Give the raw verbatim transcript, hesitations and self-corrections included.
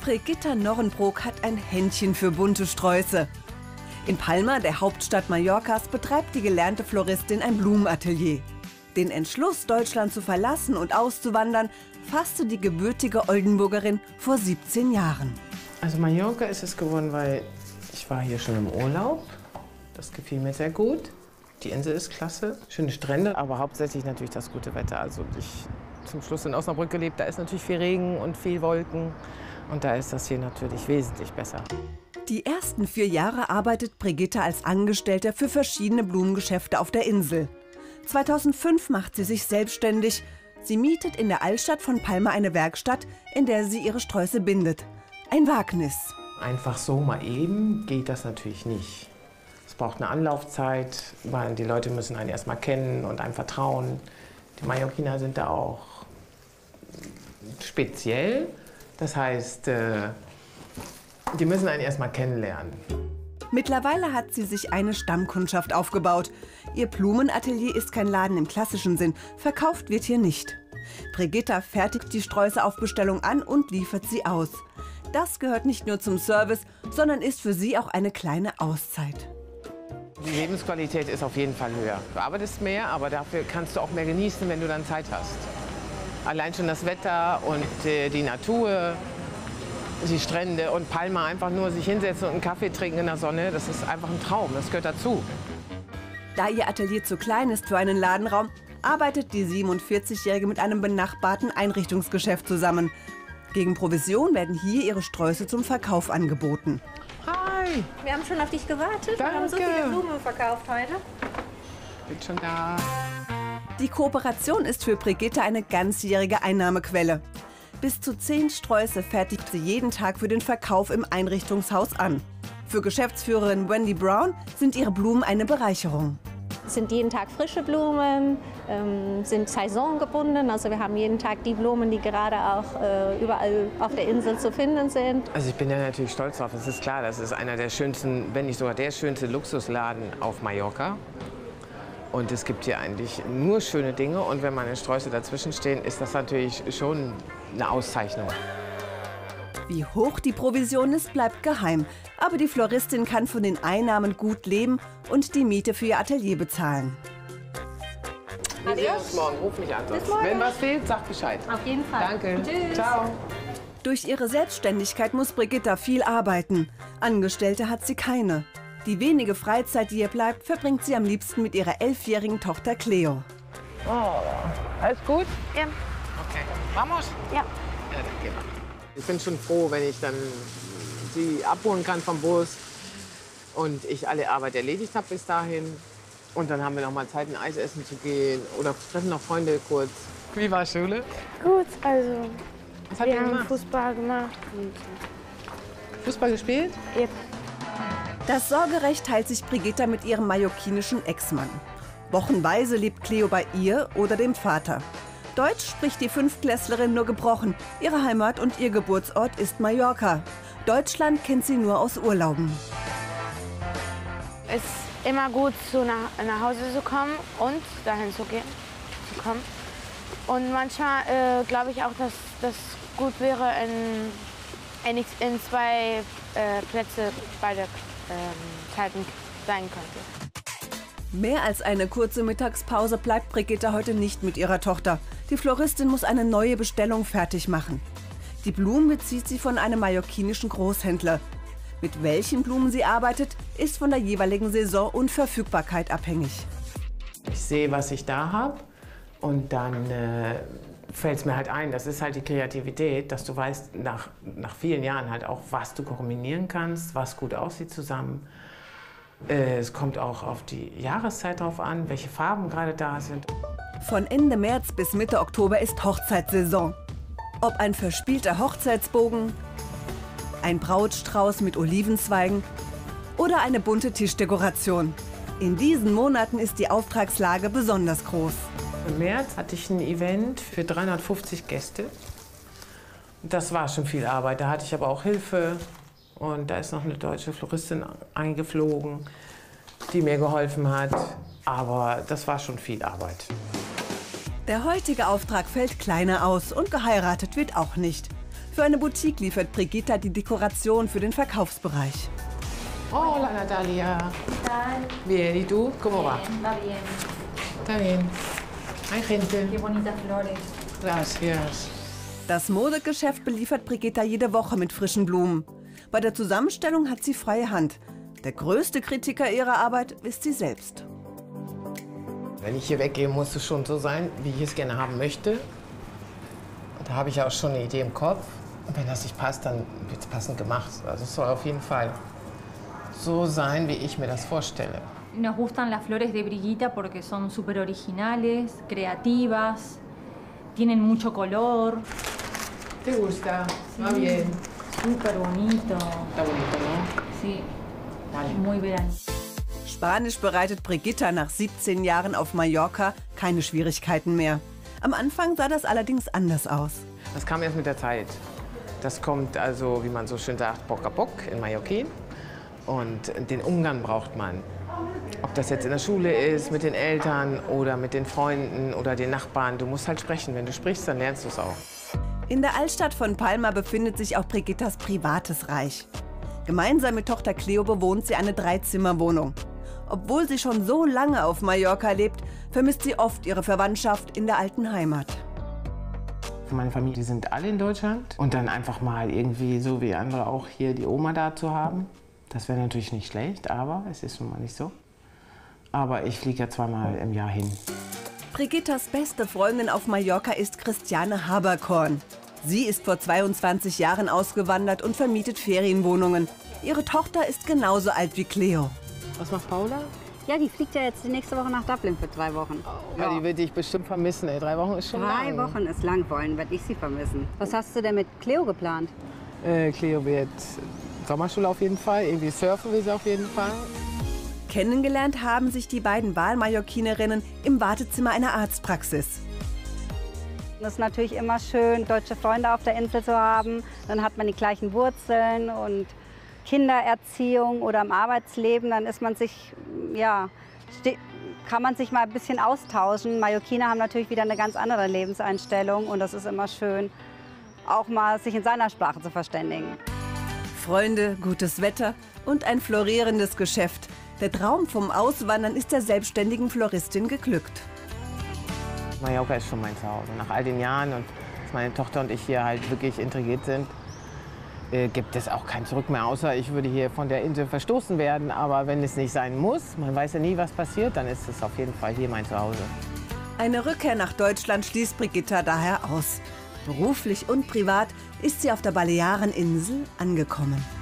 Brigitta Norrenbroek hat ein Händchen für bunte Sträuße. In Palma, der Hauptstadt Mallorcas, betreibt die gelernte Floristin ein Blumenatelier. Den Entschluss, Deutschland zu verlassen und auszuwandern, fasste die gebürtige Oldenburgerin vor siebzehn Jahren. Also Mallorca ist es geworden, weil ich war hier schon im Urlaub. Das gefiel mir sehr gut. Die Insel ist klasse, schöne Strände, aber hauptsächlich natürlich das gute Wetter. Also ich zum Schluss in Osnabrück gelebt, da ist natürlich viel Regen und viel Wolken. Und da ist das hier natürlich wesentlich besser. Die ersten vier Jahre arbeitet Brigitta als Angestellte für verschiedene Blumengeschäfte auf der Insel. zweitausendfünf macht sie sich selbstständig. Sie mietet in der Altstadt von Palma eine Werkstatt, in der sie ihre Sträuße bindet. Ein Wagnis. Einfach so mal eben geht das natürlich nicht. Es braucht eine Anlaufzeit, weil die Leute müssen einen erst mal kennen und einem vertrauen. Die Mallorquiner sind da auch speziell. Das heißt, die müssen einen erst mal kennenlernen. Mittlerweile hat sie sich eine Stammkundschaft aufgebaut. Ihr Blumenatelier ist kein Laden im klassischen Sinn. Verkauft wird hier nicht. Brigitta fertigt die Sträuße auf Bestellung an und liefert sie aus. Das gehört nicht nur zum Service, sondern ist für sie auch eine kleine Auszeit. Die Lebensqualität ist auf jeden Fall höher. Du arbeitest mehr, aber dafür kannst du auch mehr genießen, wenn du dann Zeit hast. Allein schon das Wetter und äh, die Natur, die Strände und Palma, einfach nur sich hinsetzen und einen Kaffee trinken in der Sonne, das ist einfach ein Traum, das gehört dazu. Da ihr Atelier zu klein ist für einen Ladenraum, arbeitet die siebenundvierzigjährige mit einem benachbarten Einrichtungsgeschäft zusammen. Gegen Provision werden hier ihre Sträuße zum Verkauf angeboten. Hi! Wir haben schon auf dich gewartet. Danke. Wir haben so viele Blumen verkauft heute. Bin schon da. Die Kooperation ist für Brigitta eine ganzjährige Einnahmequelle. Bis zu zehn Sträuße fertigt sie jeden Tag für den Verkauf im Einrichtungshaus an. Für Geschäftsführerin Wendy Brown sind ihre Blumen eine Bereicherung. Es sind jeden Tag frische Blumen, ähm, sind saisongebunden. Also wir haben jeden Tag die Blumen, die gerade auch äh, überall auf der Insel zu finden sind. Also ich bin ja natürlich stolz drauf. Es ist klar, das ist einer der schönsten, wenn nicht sogar der schönste Luxusladen auf Mallorca. Und es gibt hier eigentlich nur schöne Dinge. Und wenn meine Sträuße dazwischen stehen, ist das natürlich schon eine Auszeichnung. Wie hoch die Provision ist, bleibt geheim. Aber die Floristin kann von den Einnahmen gut leben und die Miete für ihr Atelier bezahlen. Wir sehen uns morgen. Ruf mich an. Wenn was fehlt, sag Bescheid. Auf jeden Fall. Danke. Tschüss. Ciao. Durch ihre Selbstständigkeit muss Brigitta viel arbeiten. Angestellte hat sie keine. Die wenige Freizeit, die ihr bleibt, verbringt sie am liebsten mit ihrer elfjährigen Tochter Cleo. Oh, alles gut? Ja. Okay. Vamos? Ja. Ja, dann gehen wir. Ich bin schon froh, wenn ich dann sie abholen kann vom Bus und ich alle Arbeit erledigt habe bis dahin. Und dann haben wir noch mal Zeit, ein Eis essen zu gehen oder treffen noch Freunde kurz. Wie war Schule? Gut, also Was hat wir ihr haben gemacht? Fußball gemacht. Und, Fußball gespielt? ja. Das Sorgerecht teilt sich Brigitta mit ihrem mallorquinischen Ex-Mann. Wochenweise lebt Cleo bei ihr oder dem Vater. Deutsch spricht die Fünftklässlerin nur gebrochen. Ihre Heimat und ihr Geburtsort ist Mallorca. Deutschland kennt sie nur aus Urlauben. Es ist immer gut, so nach, nach Hause zu kommen und dahin zu gehen. Zu kommen. Und manchmal äh, glaube ich auch, dass das gut wäre, in, in, in zwei äh, Plätze beide ähm, Zeiten sein könnte. Mehr als eine kurze Mittagspause bleibt Brigitta heute nicht mit ihrer Tochter. Die Floristin muss eine neue Bestellung fertig machen. Die Blumen bezieht sie von einem mallorquinischen Großhändler. Mit welchen Blumen sie arbeitet, ist von der jeweiligen Saison und Verfügbarkeit abhängig. Ich sehe, was ich da habe und dann äh, fällt es mir halt ein. Das ist halt die Kreativität, dass du weißt, nach, nach vielen Jahren halt auch, was du kombinieren kannst, was gut aussieht zusammen. Äh, es kommt auch auf die Jahreszeit drauf an, welche Farben gerade da sind. Von Ende März bis Mitte Oktober ist Hochzeitssaison. Ob ein verspielter Hochzeitsbogen, ein Brautstrauß mit Olivenzweigen oder eine bunte Tischdekoration. In diesen Monaten ist die Auftragslage besonders groß. Im März hatte ich ein Event für dreihundertfünfzig Gäste. Das war schon viel Arbeit. Da hatte ich aber auch Hilfe. Und da ist noch eine deutsche Floristin eingeflogen, die mir geholfen hat. Aber das war schon viel Arbeit. Der heutige Auftrag fällt kleiner aus und geheiratet wird auch nicht. Für eine Boutique liefert Brigitta die Dekoration für den Verkaufsbereich. Hola Natalia. Bien, ¿y tú? ¿Cómo va? Va bien. Está bien. Hay gente. Qué bonitas flores. Gracias. Das Modegeschäft beliefert Brigitta jede Woche mit frischen Blumen. Bei der Zusammenstellung hat sie freie Hand. Der größte Kritiker ihrer Arbeit ist sie selbst. Wenn ich hier weggehe, muss es schon so sein, wie ich es gerne haben möchte. Und da habe ich auch schon eine Idee im Kopf. Und wenn das nicht passt, dann wird es passend gemacht. Also es soll auf jeden Fall so sein, wie ich mir das vorstelle. Nos gustan las flores de Brigitta porque son súper originales, creativas, tienen mucho color. ¿Te gusta? Sí. Va bien. Súper bonito. Está bonito, ¿no? Sí, Vale. muy verano. Spanisch bereitet Brigitta nach siebzehn Jahren auf Mallorca keine Schwierigkeiten mehr. Am Anfang sah das allerdings anders aus. Das kam erst mit der Zeit. Das kommt also, wie man so schön sagt, poc a poc in Mallorquin. Und den Umgang braucht man. Ob das jetzt in der Schule ist, mit den Eltern oder mit den Freunden oder den Nachbarn. Du musst halt sprechen. Wenn du sprichst, dann lernst du es auch. In der Altstadt von Palma befindet sich auch Brigittas privates Reich. Gemeinsam mit Tochter Cleo bewohnt sie eine Dreizimmerwohnung. Obwohl sie schon so lange auf Mallorca lebt, vermisst sie oft ihre Verwandtschaft in der alten Heimat. Meine Familie, die sind alle in Deutschland. Und dann einfach mal irgendwie, so wie andere auch, hier die Oma da zu haben. Das wäre natürlich nicht schlecht, aber es ist nun mal nicht so. Aber ich fliege ja zweimal im Jahr hin. Brigittas beste Freundin auf Mallorca ist Christiane Haberkorn. Sie ist vor zweiundzwanzig Jahren ausgewandert und vermietet Ferienwohnungen. Ihre Tochter ist genauso alt wie Cleo. Was macht Paula? Ja, die fliegt ja jetzt die nächste Woche nach Dublin für drei Wochen. Ja, die wird dich bestimmt vermissen. Ey. Drei Wochen ist schon Drei lang. Wochen ist lang, vor allem werde ich sie vermissen. Was hast du denn mit Cleo geplant? Äh, Cleo wird Sommerschule auf jeden Fall. Irgendwie surfen will sie auf jeden Fall. Kennengelernt haben sich die beiden Wahlmallorquinerinnen im Wartezimmer einer Arztpraxis. Es ist natürlich immer schön, deutsche Freunde auf der Insel zu haben. Dann hat man die gleichen Wurzeln und Kindererziehung oder im Arbeitsleben, dann ist man sich, ja, kann man sich mal ein bisschen austauschen. Mallorquiner haben natürlich wieder eine ganz andere Lebenseinstellung und das ist immer schön, auch mal sich in seiner Sprache zu verständigen. Freunde, gutes Wetter und ein florierendes Geschäft. Der Traum vom Auswandern ist der selbstständigen Floristin geglückt. Mallorca ist schon mein Zuhause. Nach all den Jahren und dass meine Tochter und ich hier halt wirklich integriert sind, äh, gibt es auch kein Zurück mehr, außer ich würde hier von der Insel verstoßen werden. Aber wenn es nicht sein muss, man weiß ja nie, was passiert, dann ist es auf jeden Fall hier mein Zuhause. Eine Rückkehr nach Deutschland schließt Brigitta daher aus. Beruflich und privat ist sie auf der Baleareninsel angekommen.